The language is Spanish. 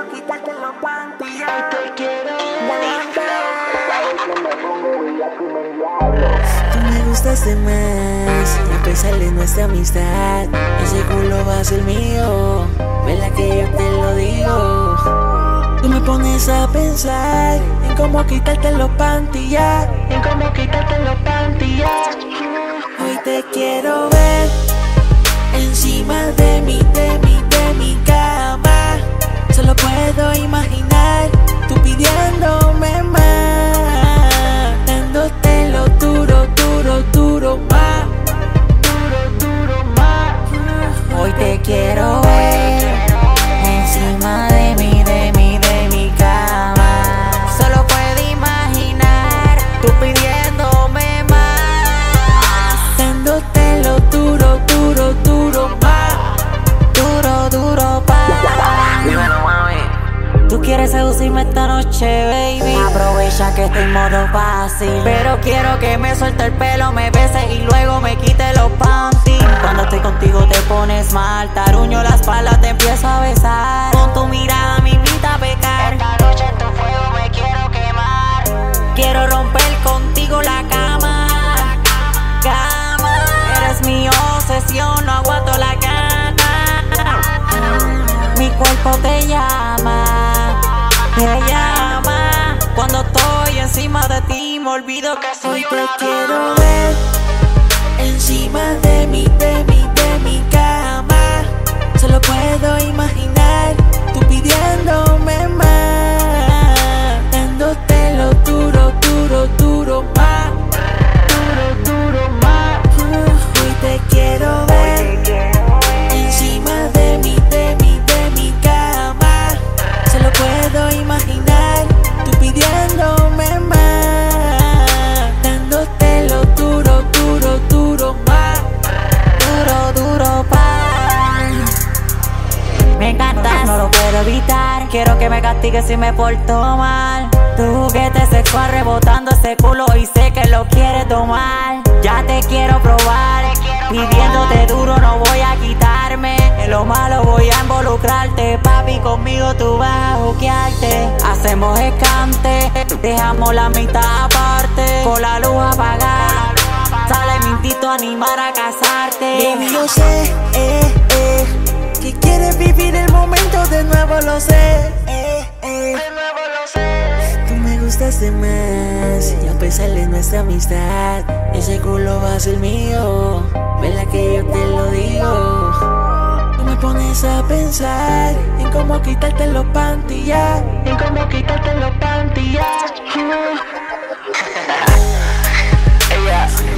quitarte los panties. Te quiero Tú me gustaste más, y a pesar de nuestra amistad, ese culo va a ser mío. ¿Verdad que yo te lo digo? Tú me pones a pensar en cómo quitarte los panties ya. en cómo quitarte los panties. Hoy te quiero ver encima de mi cama. Solo puedo imaginar tú pidiéndome más, dándote lo duro, duro, duro más. Duro más. Hoy te quiero ver encima de mi cama. Solo puedo imaginar tú pidiéndome más, dándote lo duro, duro, duro más. Duro, duro pa'. Dímelo, mami. Tú quieres seducirme esta noche, baby. Aprovecha que estoy en modo fácil, pero quiero que me suelte el pelo, me beses y luego me quite los panties. Cuando estoy contigo te pones mal, taruño la espalda, te empiezo a besar. Con tu mirada me invita a pecar. Esta noche en tu fuego me quiero quemar. Quiero romper contigo la cama. Cama, eres mi obsesión, no aguanto la gana. Mi cuerpo te llama, te llama. Cuando estoy encima de ti me olvido que soy Hoy una te quiero ver encima de mi cama. Solo puedo imaginar tú pidiéndome más, dándote lo duro, duro, duro más. Duro más. Hoy te quiero ver encima de mi cama. Solo puedo imaginar tú pidiéndome más, dándote lo duro, duro, duro más. Duro, duro pa'. Me encantas, no lo puedo evitar. Quiero que me castigues si me porto mal. Tu juguete sexual rebotando ese culo y sé que lo quieres tomar. Ya te quiero probar, pidiéndote duro no voy a quitarme. En lo malo voy a involucrarte, papi, conmigo tú vas a juquearte. Hacemos escante, dejamos la mitad aparte. Con la luz apagada, sale mi instinto a animar a casarte. Baby, yo sé, que quieres vivir el momento de nuevo, lo sé. De nuevo lo sé. Tú me gustaste más, y a pesar de nuestra amistad, ese culo va a ser mío. ¿Verdad que yo te lo digo? Tú me pones a pensar en cómo quitarte los panties ya. En cómo quitarte los panties. Ella